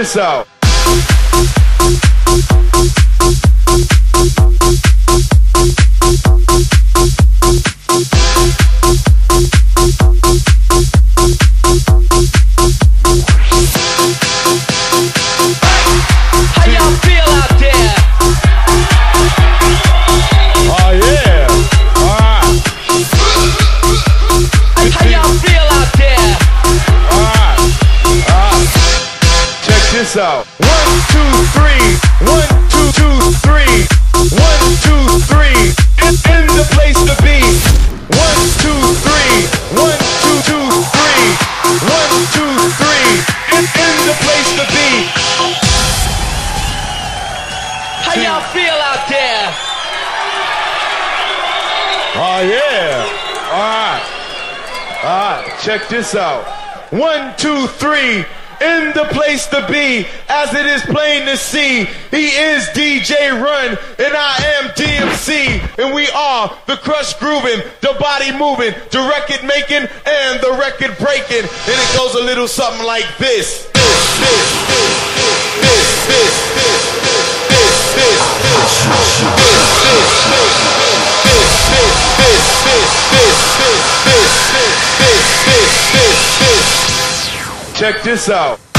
this out. How y'all feel out there? Oh yeah. Alright. How y'all feel out there? Alright. Check this out. 1, 2, 3. 1, 2, 2, 3. 1, 2, 3. In the place to be. 1, 2, 3. 1, 2, 2, 3. 1, 2, 3. In the place to be. How y'all feel out there? Oh yeah. Alright. Alright, check this out. 1, 2, 3. In the place to be, as it is plain to see. He is DJ Run, and I am DMC. And we are the crush grooving, the body moving, the record making, and the record breaking. And it goes a little something like this. Check this out.